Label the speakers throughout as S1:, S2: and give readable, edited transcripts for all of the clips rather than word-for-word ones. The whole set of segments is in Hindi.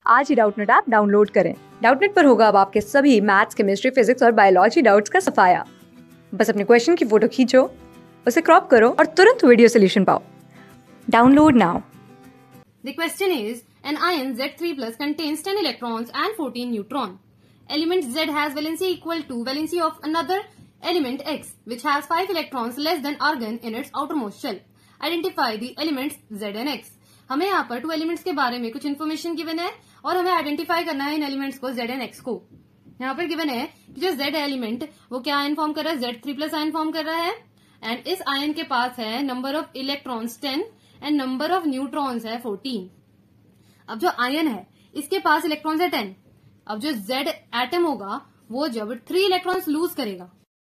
S1: आज ही डाउटनेट ऐप डाउनलोड करें। डाउटनेट पर होगा अब आपके सभी मैथ्स, केमिस्ट्री, फिजिक्स और बायोलॉजी डाउट्स का सफाया। बस अपने क्वेश्चन की फोटो खींचो, उसे क्रॉप करो और तुरंत वीडियो सोल्यूशन पाओ। Download now.
S2: The question is, an ion Z3 plus contains 10 electrons and 14 neutron. Element Z has valency equal to valency of another element X, which has 5 electrons less than argon in its outermost shell. Identify the elements Z and X. हमें यहाँ पर 2 एलिमेंट्स के बारे में कुछ इन्फॉर्मेशन गिवन है और हमें आइडेंटिफाई करना है इन एलिमेंट्स को Z एंड X को। यहाँ पर गिवन है कि जो Z एलिमेंट वो क्या आयन फॉर्म कर रहा है, Z3 प्लस आयन फॉर्म कर रहा है एंड इस आयन के पास है number of electrons 10 and number of neutrons है 14। अब जो आयन है इसके पास इलेक्ट्रॉन्स है 10। अब जो Z एटम होगा वो जब 3 इलेक्ट्रॉन्स लूज करेगा,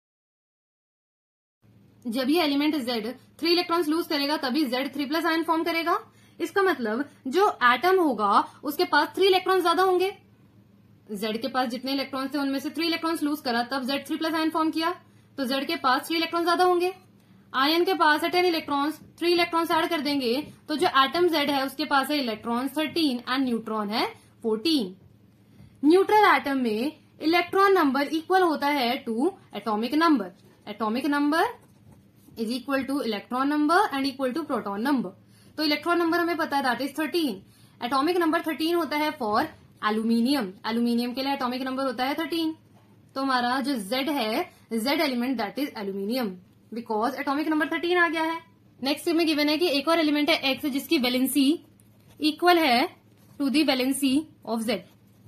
S2: जब ये एलिमेंट Z 3 इलेक्ट्रॉन्स लूज करेगा तभी Z3 प्लस आयन फॉर्म करेगा। इसका मतलब जो एटम होगा उसके पास 3 इलेक्ट्रॉन्स ज्यादा होंगे। Z के पास जितने इलेक्ट्रॉन्स थे उनमें से 3 इलेक्ट्रॉन्स लूज करा तब Z3 प्लस आयन फॉर्म किया, तो Z के पास 3 इलेक्ट्रॉन ज्यादा होंगे। आयन के पास है 10 इलेक्ट्रॉन्स, 3 इलेक्ट्रॉन्स ऐड कर देंगे तो जो एटम Z है उसके पास है इलेक्ट्रॉन 13 एंड न्यूट्रॉन है 14। न्यूट्रल एटम में इलेक्ट्रॉन नंबर इक्वल होता है to atomic number. Atomic number is equal to electron number and equal to proton number. तो इलेक्ट्रॉन नंबर हमें पता है दैट इज 13। एटॉमिक नंबर 13 होता है फॉर एल्यूमिनियम। एल्यूमिनियम के लिए एटॉमिक नंबर होता है 13। तो हमारा जो Z है, Z element that is aluminium because atomic number 13 आ गया है। नेक्स्ट में गिवन है कि एक और एलिमेंट है X जिसकी वैलेंसी इक्वल है to the valency of Z।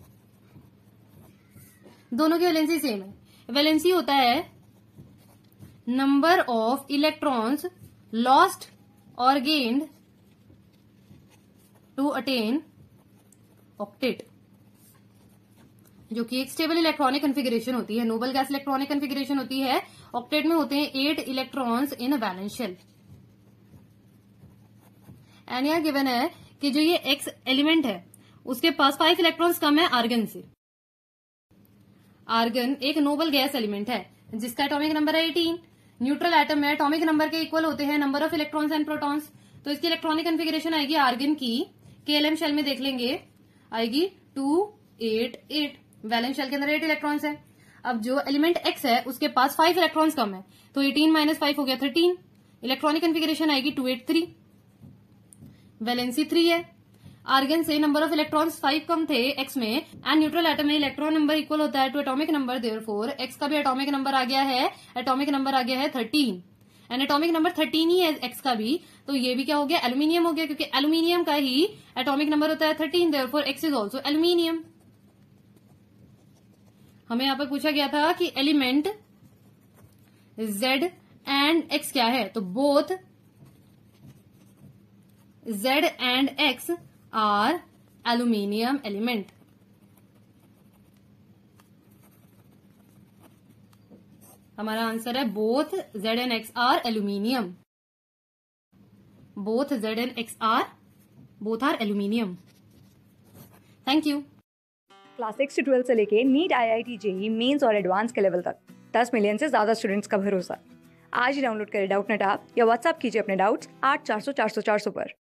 S2: दोनों की वैलेंसी सेम है। वैलेंसी होता है नंबर ऑफ इलेक्ट्रॉन्स लॉस्ट और गेन्ड टू अटेन ऑक्टेट, जो कि एक स्टेबल इलेक्ट्रॉनिक कन्फिगरेशन होती है। नोबल गैस इलेक्ट्रॉनिक कन्फिगरेशन होती है। ऑक्टेट में होते हैं 8 electrons in valence shell. And यहां गिवन है कि जो ये X एलिमेंट है उसके पास 5 इलेक्ट्रॉन्स कम है आर्गन से। आर्गन एक नोबल गैस एलिमेंट है जिसका एटॉमिक नंबर है 18। न्यूट्रल एटम में एटॉमिक नंबर के इक्वल होते हैं number of electrons and protons. तो इसकी इलेक्ट्रॉनिक कन्फिगरेशन आएगी आर्गन की KLM शेल में देख लेंगे आएगी 2 8 8। वैलेंस शेल के अंदर 8 इलेक्ट्रॉन्स है। अब जो एलिमेंट X है उसके पास 5 इलेक्ट्रॉन्स कम है तो 18 माइनस 5 हो गया 13। इलेक्ट्रॉनिक कन्फिगरेशन आएगी 283। वैलेंसी 3 है। आर्गन से नंबर ऑफ इलेक्ट्रॉन्स 5 कम थे X में एंड न्यूट्रल एटम में इलेक्ट्रॉन नंबर इक्वल होता है to atomic number, therefore X का भी एटॉमिक नंबर आ गया है। एटॉमिक नंबर आ गया है 13 एंड एटॉमिक नंबर 13 ही है X का भी, तो ये भी क्या हो गया, एल्यूमिनियम हो गया क्योंकि एल्यूमिनियम का ही एटॉमिक नंबर होता है 13, therefore X is also aluminium. हमें यहां पर पूछा गया था कि एलिमेंट Z एंड X क्या है, तो both Z and X are aluminium element. हमारा आंसर है both Z and X are aluminium. Both Z and X are both are aluminium. Thank you.
S1: Class 6 से 12 से लेके नीट, IIT, JEE मेंस और एडवांस के लेवल तक 10 मिलियन से ज्यादा स्टूडेंट्स का भरोसा। आज ही डाउनलोड करें डाउटनेट ऐप या व्हाट्सएप कीजिए अपने डाउट्स 8400 400 400 पर।